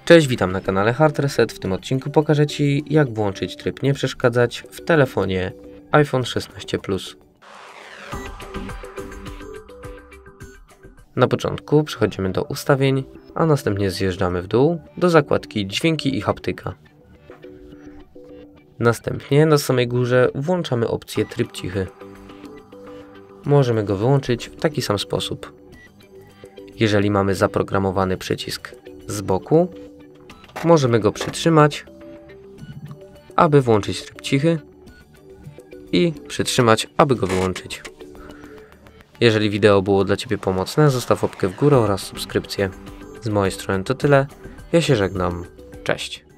Cześć, witam na kanale Hard Reset. W tym odcinku pokażę Ci, jak włączyć tryb nie przeszkadzać w telefonie iPhone 16 Plus. Na początku przechodzimy do ustawień, a następnie zjeżdżamy w dół do zakładki dźwięki i haptyka. Następnie na samej górze włączamy opcję tryb cichy. Możemy go wyłączyć w taki sam sposób. Jeżeli mamy zaprogramowany przycisk z boku, możemy go przytrzymać, aby włączyć tryb cichy i przytrzymać, aby go wyłączyć. Jeżeli wideo było dla Ciebie pomocne, zostaw łapkę w górę oraz subskrypcję. Z mojej strony to tyle. Ja się żegnam. Cześć.